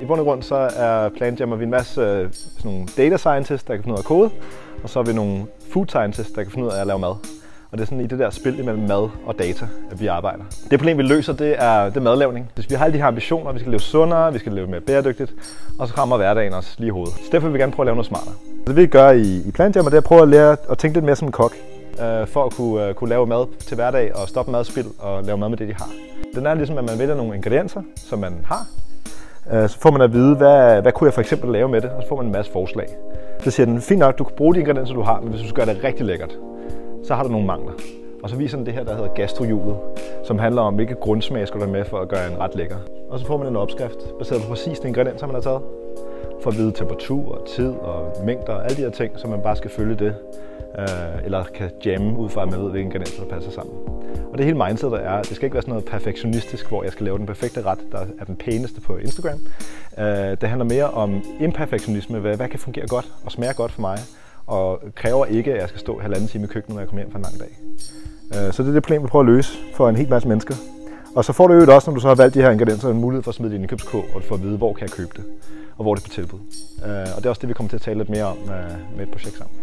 I bund og grund så er Planjammer vi en masse sådan nogle data scientists, der kan finde ud af at kode, og så er vi nogle food scientists, der kan finde ud af at lave mad. Og det er sådan i det der spil imellem mad og data, at vi arbejder. Det problem, vi løser, det er madlavning. Hvis vi har alle de her ambitioner, vi skal leve sundere, vi skal leve mere bæredygtigt, og så rammer hverdagen os lige i hovedet. Så derfor vil vi gerne prøve at lave noget smartere. Det vi gør i Planjammer, det er at prøve at lære at tænke lidt mere som en kok. For at kunne lave mad til hverdag og stoppe madspild og lave mad med det, de har. Den er ligesom, at man vælger nogle ingredienser, som man har. Så får man at vide, hvad kunne jeg for eksempel lave med det, og så får man en masse forslag. Så siger den, fint nok, du kan bruge de ingredienser, du har, men hvis du skal gøre det rigtig lækkert, så har du nogle mangler. Og så viser den det her, der hedder gastrohjulet, som handler om, hvilke grundsmag skal du have med for at gøre en ret lækker. Og så får man en opskrift, baseret på præcis de ingredienser, man har taget. For at vide temperatur, tid og mængder og alle de her ting, så man bare skal følge det. Eller kan jamme ud fra, at man ved, hvilke ingredienser, der passer sammen. Og det hele mindset, der er, det skal ikke være sådan noget perfektionistisk, hvor jeg skal lave den perfekte ret, der er den pæneste på Instagram. Det handler mere om imperfektionisme, hvad kan fungere godt og smager godt for mig, og kræver ikke, at jeg skal stå 1,5 time i køkkenet, når jeg kommer hjem fra en lang dag. Så det er det problem, vi prøver at løse for en hel masse mennesker. Og så får du jo også, når du så har valgt de her ingredienser, en mulighed for at smide det i en indkøbskurv, og du får at vide, hvor kan jeg købe det, og hvor det er på tilbud. Og det er også det, vi kommer til at tale lidt mere om med et projekt sammen.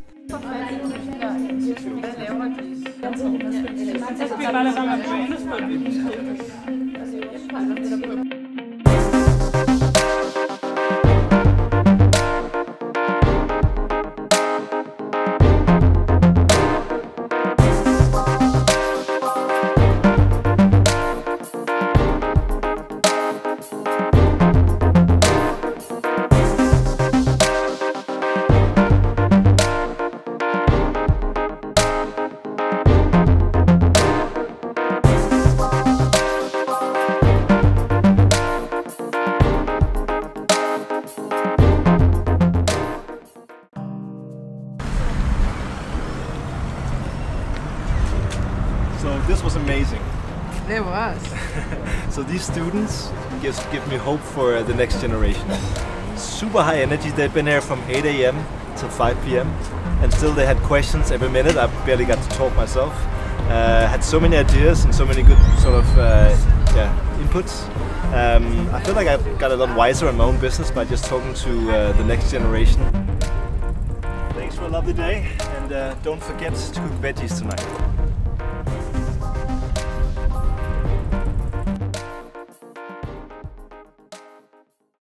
So this was amazing. It was. So these students give me hope for the next generation. Super high energy. They've been here from 8 a.m. till 5 p.m. and still they had questions every minute. I barely got to talk myself. Had so many ideas and so many good sort of inputs. I feel like I got a lot wiser in my own business by just talking to the next generation. Thanks for a lovely day, and don't forget to cook veggies tonight.